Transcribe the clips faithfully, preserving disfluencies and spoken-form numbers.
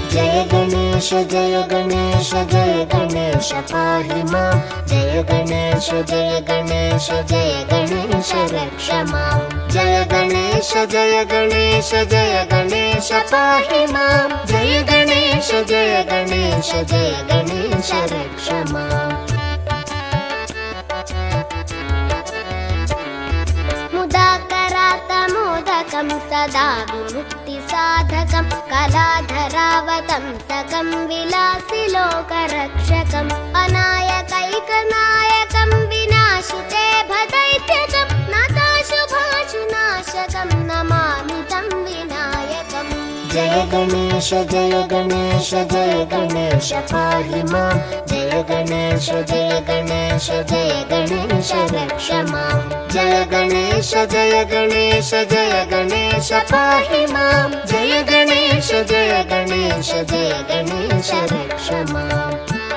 जय गणेश जय गणेश जय गणेश पाहि मां जय गणेश जय गणेश जय गणेश रक्ष मां जय गणेश जय गणेश जय गणेश पाहि मां जय गणेश जय गणेश जय गणेश रक्ष मां मुदाकरातमोदकं सदा विमुक्तिसाधकं कलाधरावतंसकं विलासिलोकरक्षकम् अनायकैकनायकं विनाशिते भदैत्यकं नाथाशुभाशुनाशकं नमामि तं विनायकम् जय गणेश जय गणेश जय गणेश पाहि मां जय गणेश जय गणेश जय गणेश रक्ष मां जय गणेश जय गणेश जय गणेश पाहि मां जय गणेश जय गणेश जय गणेश रक्ष मां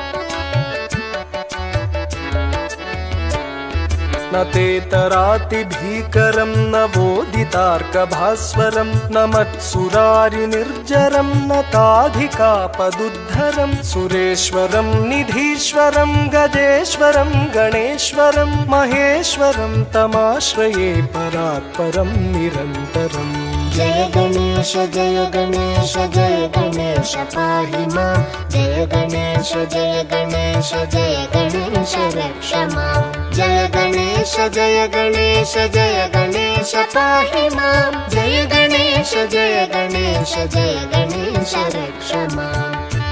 न तेतरातिभीकरं न बोधितार्कभास्वरं न मत्सुरारिनिर्जरं न ताधिकापदुद्धरं सुरेश्वरं निधीश्वरं गजेश्वरं गणेश्वरं महेश्वरं तमाश्रये परात्परं निरन्तरम् जय गणेश जय गणेश जय गणेश पाहि मां जय गणेश जय गणेश जय गणेश रक्ष मां जय गणेश जय गणेश जय गणेश पाहि मां जय गणेश जय गणेश जय गणेश रक्ष मां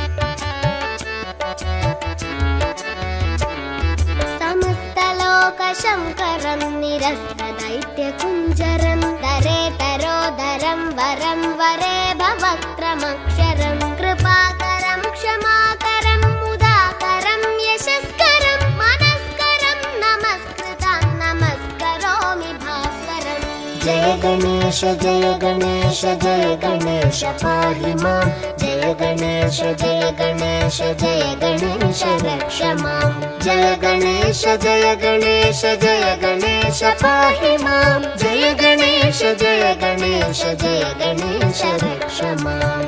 समस्तलोकशङ्करं निरस्तदैत्यकुञ्जरं दरेतरोदरं वरं वरे भवक्त्रमक्षरं कृपाकरं क्षमाकरं मुदाकरं यशस्करं मनस्करं नमस्कृतं नमस्करोमि भास्करम् जय गणेश जय गणेश जय गणेश पाहि मां जय गणेश जय गणेश जय गणेश रक्ष मां जय गणेश जय गणेश जय गणेश पाहि मां जय गणेश जय गणेश जय गणेश रक्ष मां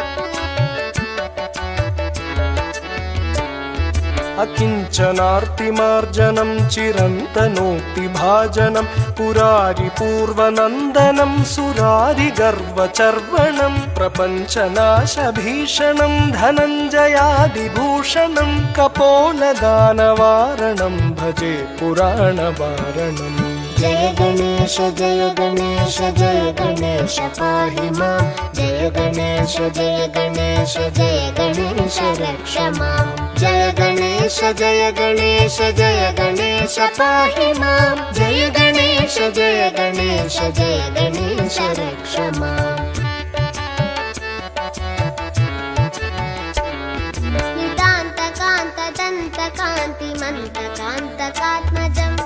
अकिञ्चनार्तिमार्जनं चिरन्तनोक्तिभाजनं पुरारिपूर्वनन्दनं सुरारिगर्वचर्वणं प्रपञ्चनाशभीषणं धनञ्जयादिभूषणं कपोलदानवारणं भजे पुराणवारणम् जय गणेश जय गणेश जय गणेश पाहि मां जय गणेश जय गणेश जय गणेश रक्ष मां जय गणेश जय गणेश जय गणेश पाहि मां जय गणेश जय गणेश जय गणेश रक्ष मां नितान्तकान्तदन्तकान्तिमन्तकान्तकात्मजम्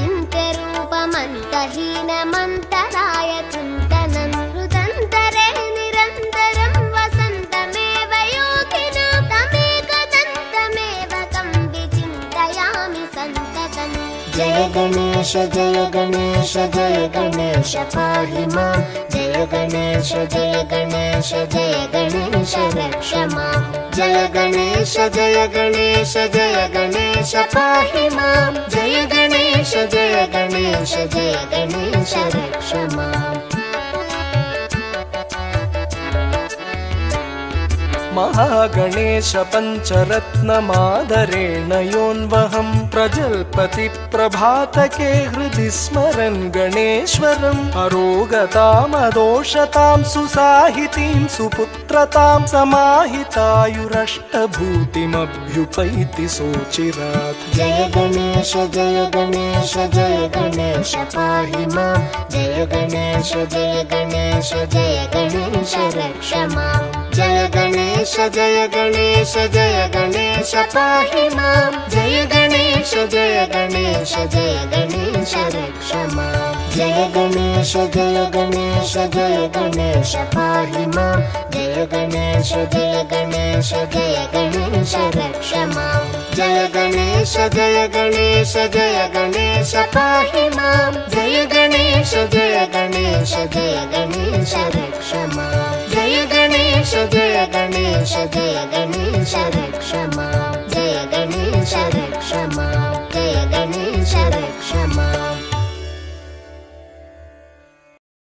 अचिन्त्यरूपमन्तहीनमन्तराय चिन्तनं हृदन्तरे निरन्तरं वसन्तमेव योगिनां तमेकदन्तमेव तं विचिन्तयामि सन्ततम् जय गणेश जय गणेश जय गणेश पाहि मां जय गणेश जय गणेश जय गणेश रक्ष मां जय गणेश जय गणेश जय गणेश पाहि मां जय गणेश जय गणेश जय गणेश रक्ष मां महागणेश पञ्चरत्नमादरेण योन्वहं प्रजल्पति प्रभातके हृदि स्मरन् गणेश्वरम् अरोगतामदोषतां सुसाहितीं सुपुत्रतां समाहितायुरष्टभूतिमभ्युपैति सोचिरात् जय गणेश जय गणेश जय गणेश पाहि मां जय गणेश जय गणेश जय गणेश रक्ष मां जय गणेश जय गणेश जय गणेश पाहि मां जय गणेश जय गणेश जय गणेश रक्ष मां जय गणेश जय गणेश जय गणेश पाहि मां जय गणेश जय गणेश जय गणेश रक्ष मां जय गणेश जय गणेश जय गणेश पाहि मां जय गणेश जय गणेश जय गणेश रक्ष मां जय गणेश जय गणेश गणेश जय गणेश रक्ष